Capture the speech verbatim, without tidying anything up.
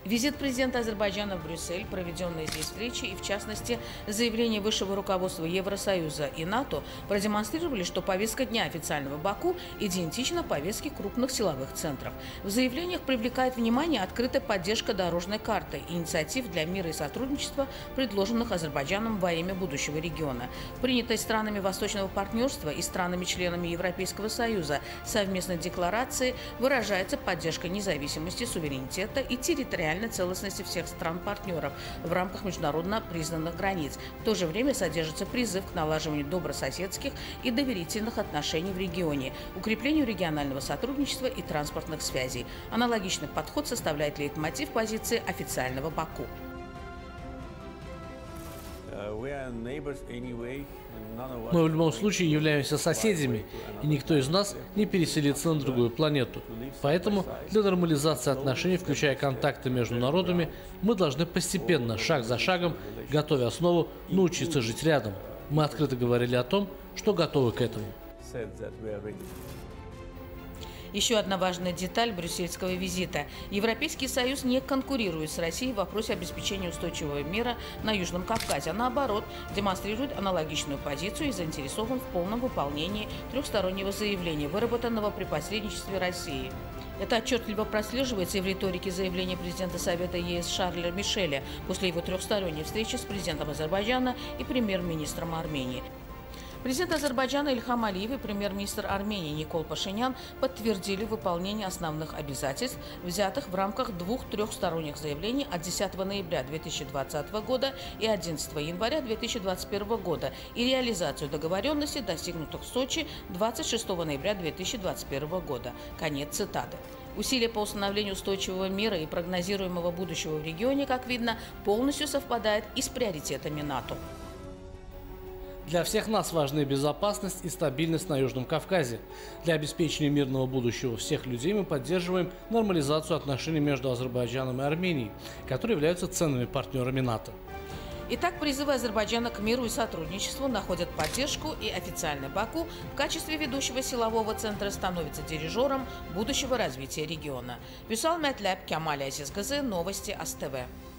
Визит президента Азербайджана в Брюссель, проведенные здесь встречи и, в частности, заявление высшего руководства Евросоюза и НАТО продемонстрировали, что повестка дня официального Баку идентична повестке крупных силовых центров. В заявлениях привлекает внимание открытая поддержка дорожной карты, инициатив для мира и сотрудничества, предложенных Азербайджаном во имя будущего региона. Принятой странами Восточного партнерства и странами-членами Европейского Союза совместной декларации выражается поддержка независимости, суверенитета и территориальной целостности всех стран-партнеров в рамках международно признанных границ. В то же время содержится призыв к налаживанию добрососедских и доверительных отношений в регионе, укреплению регионального сотрудничества и транспортных связей. Аналогичный подход составляет лейтмотив позиции официального Баку. Мы в любом случае являемся соседями, и никто из нас не переселится на другую планету. Поэтому для нормализации отношений, включая контакты между народами, мы должны постепенно, шаг за шагом, готовя основу, научиться жить рядом. Мы открыто говорили о том, что готовы к этому. Еще одна важная деталь брюссельского визита. Европейский Союз не конкурирует с Россией в вопросе обеспечения устойчивого мира на Южном Кавказе, а наоборот, демонстрирует аналогичную позицию и заинтересован в полном выполнении трехстороннего заявления, выработанного при посредничестве России. Это отчетливо прослеживается и в риторике заявления президента Совета ЕС Шарля Мишеля после его трехсторонней встречи с президентом Азербайджана и премьер-министром Армении. Президент Азербайджана Ильхам Алиев и премьер-министр Армении Никол Пашинян подтвердили выполнение основных обязательств, взятых в рамках двух трехсторонних заявлений от десятого ноября две тысячи двадцатого года и одиннадцатого января две тысячи двадцать первого года и реализацию договоренностей, достигнутых в Сочи двадцать шестого ноября две тысячи двадцать первого года. Конец цитаты. Усилия по установлению устойчивого мира и прогнозируемого будущего в регионе, как видно, полностью совпадают и с приоритетами НАТО. Для всех нас важны безопасность и стабильность на Южном Кавказе. Для обеспечения мирного будущего всех людей мы поддерживаем нормализацию отношений между Азербайджаном и Арменией, которые являются ценными партнерами НАТО. Итак, призывы Азербайджана к миру и сотрудничеству находят поддержку, и официальный Баку в качестве ведущего силового центра становится дирижером будущего развития региона. Вюсал Мятляб, Кемаль Азизгазы, новости АСТВ.